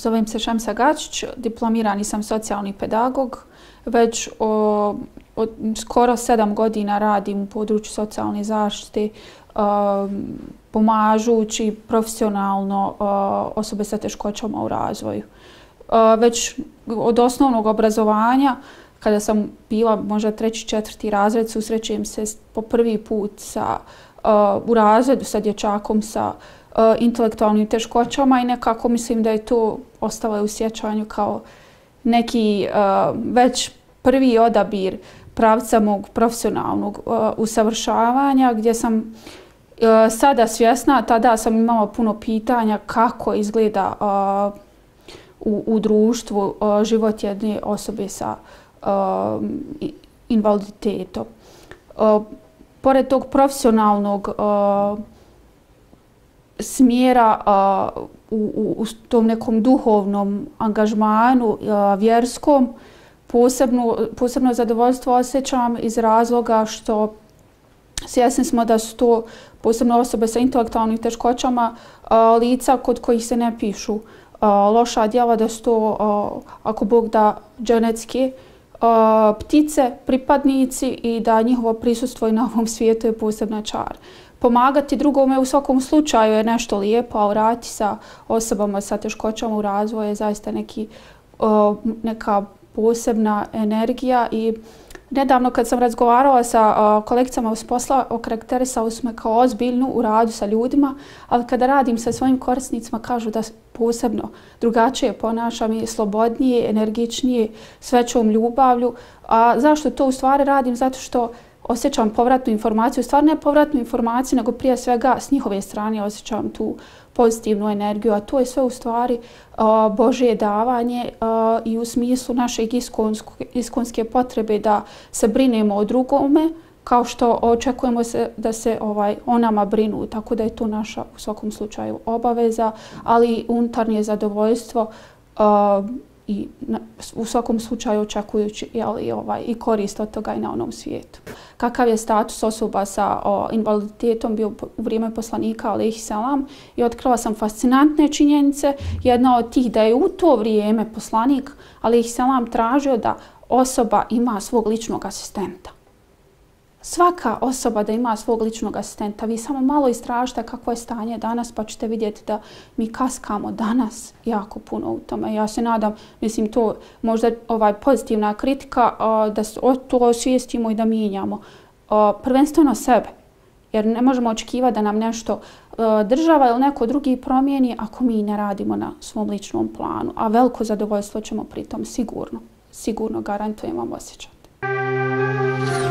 Zovem se Šemsa Gačić, diplomirani sam socijalni pedagog. Već skoro 7 godina radim u području socijalne zaštite, pomažući profesionalno osobe sa teškoćama u razvoju. Već od osnovnog obrazovanja, kada sam bila možda 3., 4. razred, susrećem se po prvi put u razredu sa dječakom sa intelektualnim teškoćama i nekako mislim da je to ostalo u sjećanju kao neki već prvi odabir pravca mog profesionalnog usavršavanja, gdje sam sada svjesna, tada sam imala puno pitanja kako izgleda u društvu život jedne osobe sa invaliditetom. Pored tog profesionalnog smjera u tom nekom duhovnom angažmanu vjerskom, posebno zadovoljstvo osjećam iz razloga što svjesni smo da su to posebno osobe sa intelektualnim teškoćama lica kod kojih se ne pišu loša djela, da su to, ako Bog da, dženecke ptice, pripadnici i da njihovo prisustvo i na ovom svijetu je posebna čar. Pomagati drugome u svakom slučaju je nešto lijepo, a raditi sa osobama sa teškoćama u razvoju je zaista neka posebna energija. I nedavno kad sam razgovarala sa kolegicama s posla, okarakterisali su me kao ozbiljnu u radu sa ljudima, ali kada radim sa svojim korisnicima kažu da posebno drugačije ponašam i slobodnije, energičnije, s većom ljubavlju. A zašto to u stvari radim? Zato što osjećam povratnu informaciju, stvarno ne povratnu informaciju, nego prije svega s njihove strane osjećam tu pozitivnu energiju, a to je sve u stvari Božje davanje i u smislu našeg iskonske potrebe da se brinemo o drugome, kao što očekujemo da se o nama brinu, tako da je to naša u svakom slučaju obaveza, ali unutarnje zadovoljstvo i u svakom slučaju očekujući i korist od toga i na onom svijetu. Kakav je status osoba sa invaliditetom bio u vrijeme poslanika alejhi selam i otkrila sam fascinantne činjenice. Jedna od tih da je u to vrijeme poslanik alejhi selam tražio da osoba ima svog ličnog asistenta. Svaka osoba da ima svog ličnog asistenta. Vi samo malo istražite kakvo je stanje danas pa ćete vidjeti da mi kaskamo danas jako puno u tome. Ja se nadam, mislim to možda pozitivna kritika da to osvijestimo i da mijenjamo. Prvenstveno sebe. Jer ne možemo očekivati da nam nešto država ili neko drugi promijeni ako mi ne radimo na svom ličnom planu. A veliko zadovoljstvo ćemo pritom sigurno garantujem vam osjećati.